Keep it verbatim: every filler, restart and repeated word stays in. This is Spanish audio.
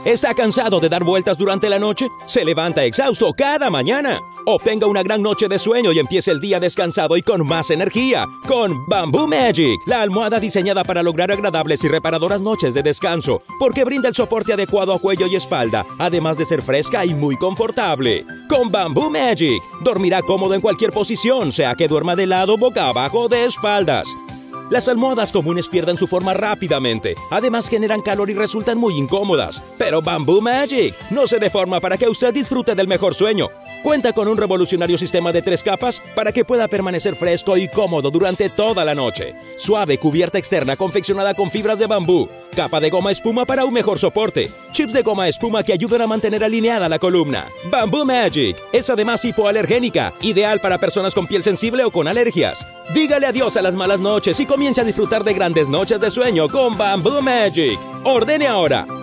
¿Está cansado de dar vueltas durante la noche? ¿Se levanta exhausto cada mañana? Obtenga una gran noche de sueño y empiece el día descansado y con más energía con Bamboo Magic, la almohada diseñada para lograr agradables y reparadoras noches de descanso, porque brinda el soporte adecuado a cuello y espalda, además de ser fresca y muy confortable. Con Bamboo Magic, dormirá cómodo en cualquier posición, sea que duerma de lado, boca abajo o de espaldas. Las almohadas comunes pierden su forma rápidamente, además generan calor y resultan muy incómodas. Pero Bamboo Magic no se deforma para que usted disfrute del mejor sueño. Cuenta con un revolucionario sistema de tres capas para que pueda permanecer fresco y cómodo durante toda la noche. Suave cubierta externa confeccionada con fibras de bambú. Capa de goma espuma para un mejor soporte. Chips de goma espuma que ayudan a mantener alineada la columna. Bamboo Magic es además hipoalergénica, ideal para personas con piel sensible o con alergias. Dígale adiós a las malas noches y comience a disfrutar de grandes noches de sueño con Bamboo Magic. Ordene ahora.